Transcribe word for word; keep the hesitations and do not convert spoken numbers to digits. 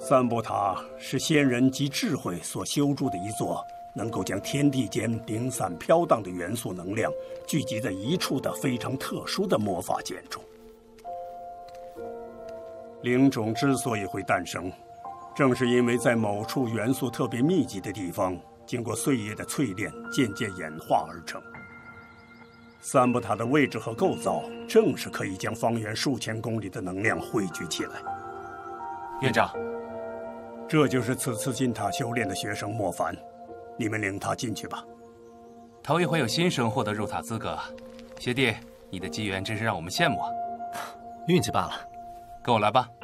三宝塔是仙人及智慧所修筑的一座能够将天地间零散飘荡的元素能量聚集在一处的非常特殊的魔法建筑。灵种之所以会诞生，正是因为在某处元素特别密集的地方，经过岁月的淬炼，渐渐演化而成。三宝塔的位置和构造，正是可以将方圆数千公里的能量汇聚起来。 院长， 这就是此次进塔修炼的学生莫凡，你们领他进去吧。 头一回有新生获得入塔资格，学弟，你的机缘真是让我们羡慕啊！ 运气罢了， 跟我来吧。